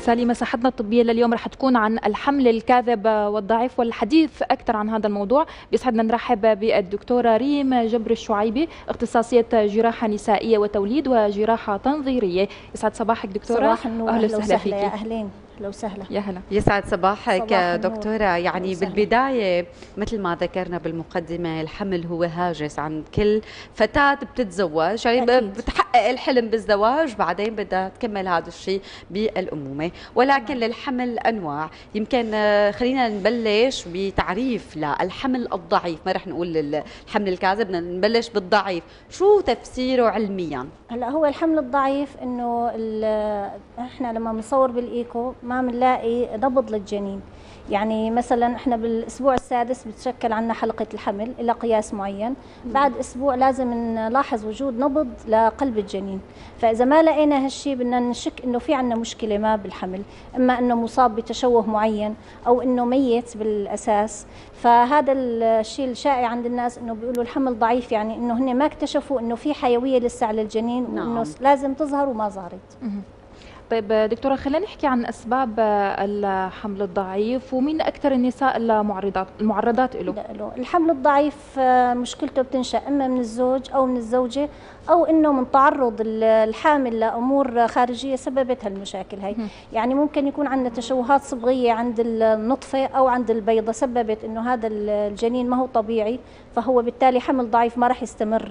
سالي، مساحتنا الطبية لليوم رح تكون عن الحمل الكاذب والضعيف، والحديث أكثر عن هذا الموضوع بيسعدنا نرحب بالدكتورة ريم جبر الشعيبي، اختصاصية جراحة نسائية وتوليد وجراحة تنظيرية. يسعد صباحك دكتورة. صباح النور. أهلا وسهلا فيكي. يا أهلين، أهلا وسهلا. يا هلا. يسعد صباحك صباح دكتورة. يعني بالبداية مثل ما ذكرنا بالمقدمة، الحمل هو هاجس عند كل فتاة بتتزوج، يعني بتحقق الحلم بالزواج، بعدين بدها تكمل هذا الشيء بالأمومة، ولكن للحمل أنواع. يمكن خلينا نبلش بتعريف للحمل الضعيف، ما رح نقول الحمل الكاذب، بدنا نبلش بالضعيف. شو تفسيره علميا؟ هلا هو الحمل الضعيف انه احنا لما بنصور بالايكو ما بنلاقي نبض للجنين. يعني مثلا احنا بالاسبوع السادس بتشكل عنا حلقه الحمل الى قياس معين، بعد اسبوع لازم نلاحظ وجود نبض لقلب الجنين. فاذا ما لقينا هالشيء بدنا نشك انه في عنا مشكله ما بالحمل، اما انه مصاب بتشوه معين او انه ميت بالاساس. فهذا الشيء الشائع عند الناس انه بيقولوا الحمل ضعيف، يعني انه هن ما اكتشفوا انه في حيويه لسه على الجنين، وانه لازم تظهر وما ظهرت. طيب دكتورة، خلينا نحكي عن أسباب الحمل الضعيف، ومين أكثر النساء المعرضات له؟ الحمل الضعيف مشكلته بتنشأ إما من الزوج أو من الزوجة، أو إنه من تعرض الحامل لأمور خارجية سببت هالمشاكل هاي. يعني ممكن يكون عندنا تشوهات صبغية عند النطفة أو عند البيضة سببت إنه هذا الجنين ما هو طبيعي، فهو بالتالي حمل ضعيف ما راح يستمر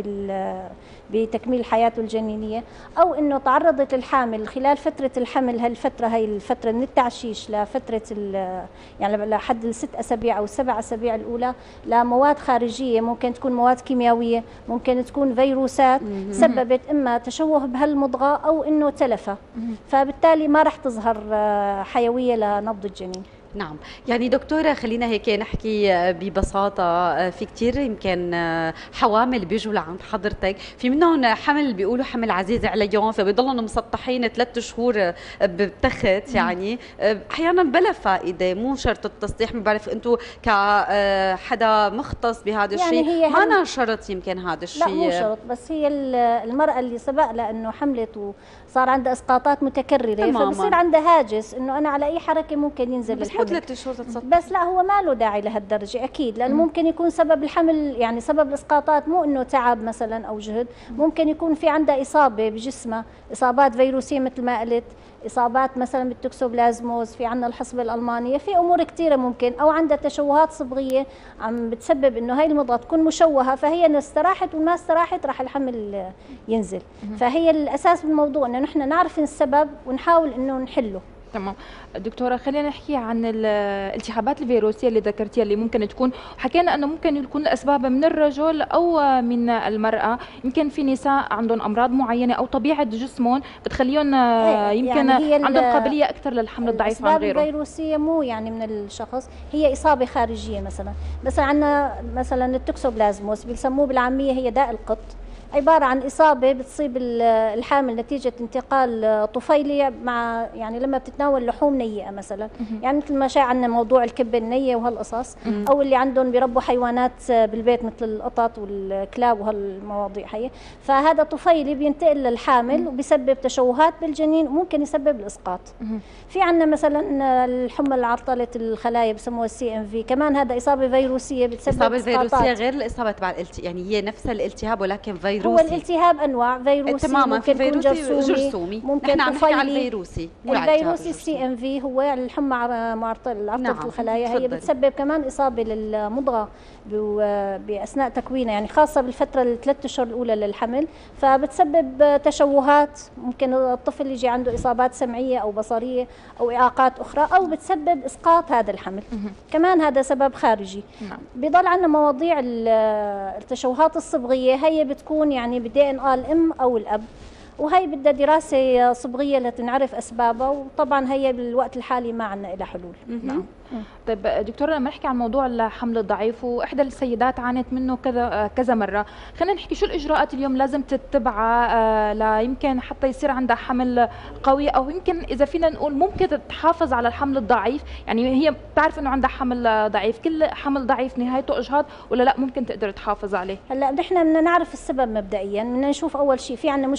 بتكميل حياته الجنينية. أو إنه تعرضت الحامل خلال فترة الحمل، هالفترة هي الفترة من التعشيش لفترة يعني لحد الست أسابيع أو السبع أسابيع الأولى لمواد خارجية، ممكن تكون مواد كيميائية، ممكن تكون فيروسات سببت إما تشوه بهالمضغة أو إنه تلفة، فبالتالي ما راح تظهر حيوية لنبض الجنين. نعم، يعني دكتورة خلينا هيك نحكي ببساطة، في كتير يمكن حوامل بيجوا لعند حضرتك، في منهم حمل بيقولوا حمل عزيز عليهم، فبيضلوا مسطحين 3 شهور بالتخت، يعني احيانا بلا فائدة، مو شرط التسطيح. ما بعرف انتم كحدا مختص بهذا الشيء، يعني ما أنا شرط يمكن هذا الشيء. لا مو شرط، بس هي المرأة اللي سبق لأنه حملت وصار عندها اسقاطات متكررة، فبصير عندها هاجس انه انا على اي حركة ممكن ينزل الحمل. 3 شهور تتسطح. بس لا، هو ما له داعي لهالدرجة أكيد، لأنه ممكن يكون سبب الحمل، يعني سبب الإسقاطات مو إنه تعب مثلا أو جهد، ممكن يكون في عندها إصابة بجسمها، إصابات فيروسية مثل ما قلت، إصابات مثلا بالتوكسوبلازموز، في عندنا الحصبة الألمانية، في أمور كثيرة ممكن، أو عندها تشوهات صبغية عم بتسبب إنه هاي المضغة تكون مشوهة، فهي استراحت وما استراحت راح الحمل ينزل. فهي الأساس بالموضوع إنه نحن نعرف السبب ونحاول إنه نحله. تمام دكتورة، خلينا نحكي عن الالتهابات الفيروسية اللي ذكرتيها، اللي ممكن تكون، حكينا أنه ممكن يكون أسبابها من الرجل أو من المرأة. يمكن في نساء عندهم أمراض معينة أو طبيعة جسمهم بتخليهم يمكن يعني عندهم قابلية أكثر للحمل الضعيف عن غيره. الأسباب الفيروسية مو يعني من الشخص، هي إصابة خارجية. مثلا عندنا مثلا التوكسوبلازموس بيسموه بالعامية هي داء القط، عبارة عن إصابة بتصيب الحامل نتيجة انتقال طفيلي مع، يعني لما بتتناول لحوم نيئة مثلا، يعني مثل ما شاع عندنا موضوع الكبة النية وهالقصص، أو اللي عندهم بيربوا حيوانات بالبيت مثل القطط والكلاب وهالمواضيع هي، فهذا طفيلي بينتقل للحامل وبيسبب تشوهات بالجنين وممكن يسبب الإسقاط. في عندنا مثلا الحمى عرطلة الخلايا بسموها CMV، كمان هذا إصابة فيروسية بتسبب إصابة فيروسية غير الإصابة تبع يعني هي نفسها الالتهاب ولكن فيروسي. هو الالتهاب انواع فيروسي، تماما، ممكن في يكون جرثومي، ممكن نحن عم نحكي على الفيروسي. الفيروسي CMV هو الحمى عرطلة الخلايا، هي بتسبب كمان اصابه للمضغه باثناء تكوينها، يعني خاصه بالفتره ال3 اشهر الاولى للحمل، فبتسبب تشوهات، ممكن الطفل يجي عنده اصابات سمعيه او بصريه او اعاقات اخرى، او بتسبب اسقاط هذا الحمل. كمان هذا سبب خارجي. بضل عندنا مواضيع التشوهات الصبغيه، هي بتكون يعني بدي ان الام او الاب، وهي بدها دراسه صبغيه لتنعرف اسبابها، وطبعا هي بالوقت الحالي ما عندنا لها حلول. نعم. طيب دكتوره، لما نحكي عن موضوع الحمل الضعيف، واحدى السيدات عانت منه كذا مره، خلينا نحكي شو الاجراءات اليوم لازم تتبعها لا يمكن حتى يصير عندها حمل قوي، او يمكن اذا فينا نقول ممكن تحافظ على الحمل الضعيف؟ يعني هي بتعرف انه عندها حمل ضعيف، كل حمل ضعيف نهايته اجهاض ولا لا ممكن تقدر تحافظ عليه؟ هلا نحن بدنا نعرف السبب مبدئيا، بدنا نشوف اول شيء في عندنا مشكله مثلا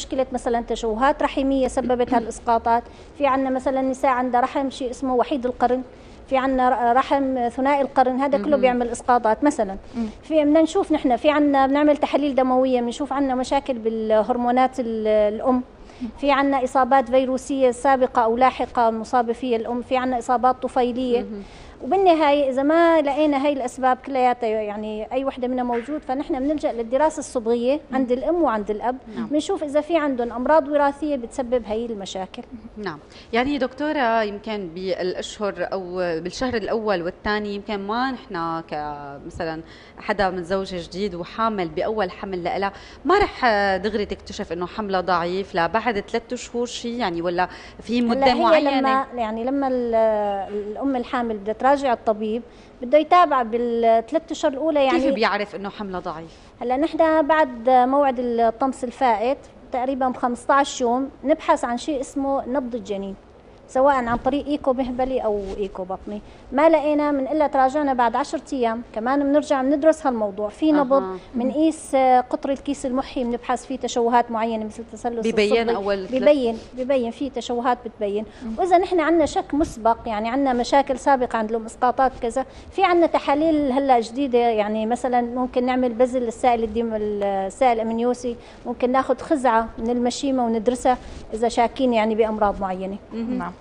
مثلا تشوهات رحميه سببت هالاسقاطات، في عندنا مثلا نساء عندها رحم شيء اسمه وحيد القرن، في عندنا رحم ثنائي القرن، هذا كله بيعمل اسقاطات مثلا. في بدنا نشوف نحن في عندنا بنعمل تحاليل دمويه بنشوف عندنا مشاكل بالهرمونات الام، في عندنا اصابات فيروسيه سابقه او لاحقه مصابه فيها الام، في عندنا اصابات طفيليه. وبالنهايه اذا ما لقينا هاي الاسباب كلياتها يعني اي وحده منها موجود، فنحن بنلجا للدراسه الصبغيه عند الام وعند الاب، بنشوف اذا في عندهم امراض وراثيه بتسبب هاي المشاكل. نعم، يعني دكتوره يمكن بالاشهر او بالشهر الاول والثاني يمكن ما نحن كمثلا حدا متزوجه جديد وحامل باول حمل لها ما رح دغري تكتشف انه حملها ضعيف لا بعد 3 شهور شيء يعني، ولا في مده معينه؟ لما الام الحامل بدها تراجع الطبيب بده يتابع بالثلاث اشهر الاولى. يعني كيف بيعرف انه حمله ضعيف؟ هلا نحن بعد موعد الطمس الفائت تقريبا ب 15 يوم نبحث عن شيء اسمه نبض الجنين، سواء عن طريق ايكو مهبلي او ايكو بطني. ما لقينا بنقول تراجعنا بعد 10 ايام كمان بنرجع بندرس هالموضوع. في نبض بنقيس قطر الكيس المحي، بنبحث فيه تشوهات معينه مثل تسلس ببين اول ببين في تشوهات بتبين. واذا نحن عندنا شك مسبق يعني عندنا مشاكل سابقه عند الام اسقاطات كذا، في عندنا تحاليل هلا جديده يعني مثلا ممكن نعمل بذل السائل السائل الامنيوسي، ممكن ناخذ خزعه من المشيمه وندرسها اذا شاكين يعني بامراض معينه. نعم.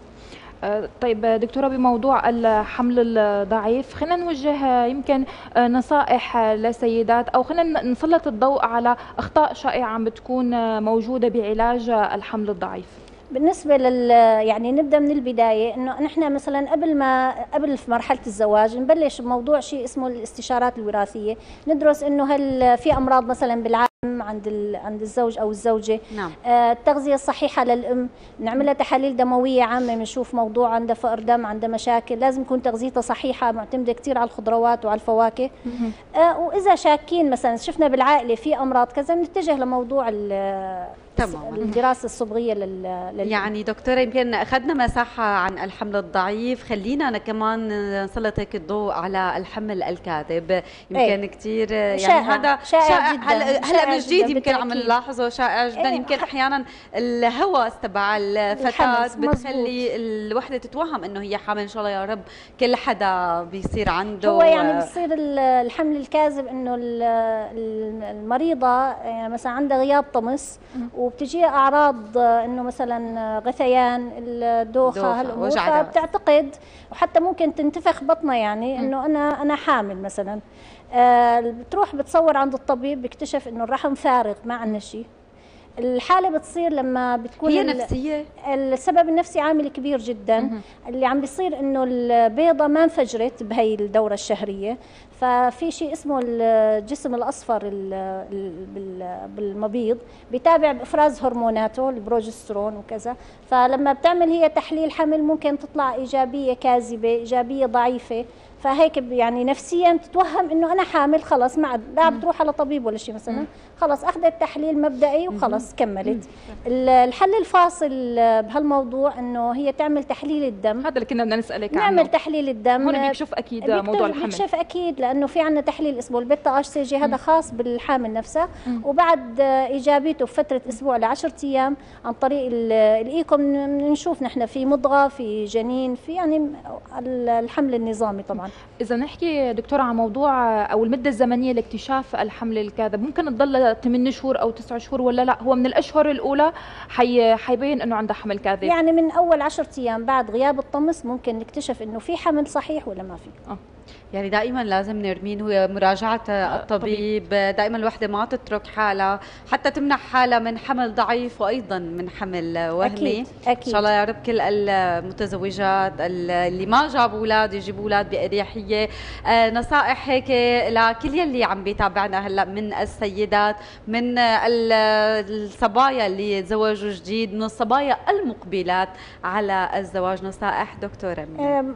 طيب دكتورة، بموضوع الحمل الضعيف خلينا نوجه يمكن نصائح لسيدات، أو خلينا نسلط الضوء على أخطاء شائعة عم بتكون موجودة بعلاج الحمل الضعيف. بالنسبة يعني نبدأ من البداية، إنه نحن مثلا قبل في مرحلة الزواج نبلش بموضوع شيء اسمه الاستشارات الوراثية، ندرس إنه هل في أمراض مثلا بالعالم عند الزوج أو الزوجة. نعم. التغذية الصحيحة للأم، نعملها تحاليل دموية عامة بنشوف موضوع عندها فقر دم، عندها مشاكل، لازم يكون تغذيتها صحيحة معتمدة كثير على الخضروات وعلى الفواكه. وإذا شاكين مثلا شفنا بالعائلة في أمراض كذا بنتجه لموضوع الدراسة الصبغية يعني دكتورة يمكن أخذنا مساحة عن الحمل الضعيف، خلينا كمان نسلط هيك الضوء على الحمل الكاذب. يمكن كثير يعني هذا شائع هلا من جديد، يمكن عم نلاحظه شائع جدا. يمكن أحيانا الهوس تبع الفتاة بتخلي الوحدة تتوهم إنه هي حامل. إن شاء الله يا رب كل حدا بيصير عنده هو يعني بصير الحمل الكاذب إنه المريضة يعني مثلا عندها غياب طمس وبتجي اعراض انه مثلا غثيان، الدوخه، هالامور، فبتعتقد وحتى ممكن تنتفخ بطنها يعني انه انا حامل مثلا. بتروح بتصور عند الطبيب بيكتشف انه الرحم فارغ ما عندنا شيء. الحالة بتصير لما بتكون هي نفسية. السبب النفسي عامل كبير جدا. اللي عم بيصير انه البيضة ما انفجرت بهي الدورة الشهرية، ففي شيء اسمه الجسم الأصفر بالمبيض بيتابع بإفراز هرموناته البروجسترون وكذا، فلما بتعمل هي تحليل حمل ممكن تطلع إيجابية كاذبة، إيجابية ضعيفة، فهيك يعني نفسيا تتوهم انه انا حامل، خلص ما عاد لا بتروح على طبيب ولا شيء مثلا، خلص اخذت تحليل مبدئي وخلص كملت. الحل الفاصل بهالموضوع انه هي تعمل تحليل الدم. هذا اللي كنا بدنا نسالك عنه. نعمل تحليل الدم، هون بيكشف اكيد موضوع الحمل، بيكشف اكيد لانه في عندنا تحليل اسمه البيتا اتش سي جي، هذا خاص بالحامل نفسها، وبعد ايجابيته بفتره اسبوع ل 10 ايام عن طريق الايكو بنشوف نحن في مضغه، في جنين، في يعني الحمل النظامي. طبعا إذا نحكي دكتورة عن موضوع أو المدة الزمنية لاكتشاف الحمل الكاذب، ممكن تضل 8 شهور أو 9 شهور ولا لا هو من الأشهر الأولى حيبين إنه عندها حمل كاذب؟ يعني من أول 10 أيام بعد غياب الطمس ممكن نكتشف إنه في حمل صحيح ولا ما في. يعني دائما لازم نرمين هو مراجعة الطبيب. دائما الوحدة ما تترك حالها حتى تمنع حالها من حمل ضعيف وأيضا من حمل وهمي. أكيد. إن شاء الله يا رب كل المتزوجات اللي ما جابوا أولاد يجيبوا أولاد بأريحية. نصائح هيك لكل يلي عم بيتابعنا هلا من السيدات، من الصبايا اللي تزوجوا جديد، من الصبايا المقبلات على الزواج، نصائح دكتورة؟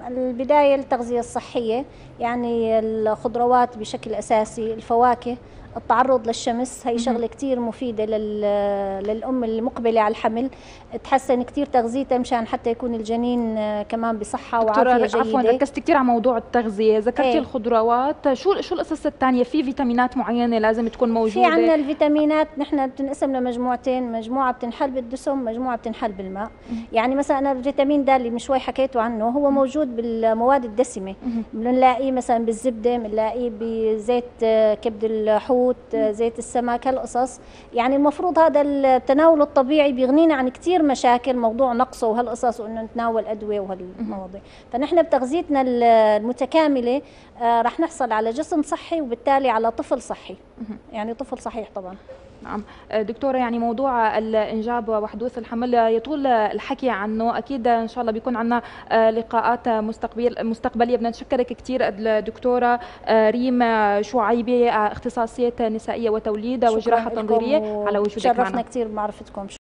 البداية التغذية الصحية، يعني الخضروات بشكل أساسي، الفواكه، التعرض للشمس، هي شغله كثير مفيده للام المقبله على الحمل، تحسن كثير تغذيتها مشان حتى يكون الجنين كمان بصحه وعافيه جيده. عفوا ركزت كثير على موضوع التغذيه، ذكرتي ايه. الخضروات، شو القصص الثانيه؟ في فيتامينات معينه لازم تكون موجوده؟ في عندنا الفيتامينات نحن بتنقسم لمجموعتين، مجموعه بتنحل بالدسم، مجموعه بتنحل بالماء. يعني مثلا انا الفيتامين د اللي من شوي حكيته عنه هو موجود بالمواد الدسمه، بنلاقيه مثلا بالزبده، بنلاقيه بزيت كبد الحوت، زيت السمك، هالقصص. يعني المفروض هذا التناول الطبيعي بيغنينا عن كثير مشاكل، موضوع نقصه وهالقصص، وانه نتناول ادويه وهالمواضيع. فنحن بتغذيتنا المتكامله رح نحصل على جسم صحي وبالتالي على طفل صحي، يعني طفل صحيح طبعا. نعم دكتورة، يعني موضوع الإنجاب وحدوث الحمل يطول الحكي عنه، أكيد إن شاء الله بيكون عنا لقاءات مستقبلية. بدنا نشكرك كثير الدكتورة ريم شعيبي، اختصاصية نسائية وتوليد وجراحة تنظيرية، على وجودك معنا. شرفنا كثير بمعرفتكم.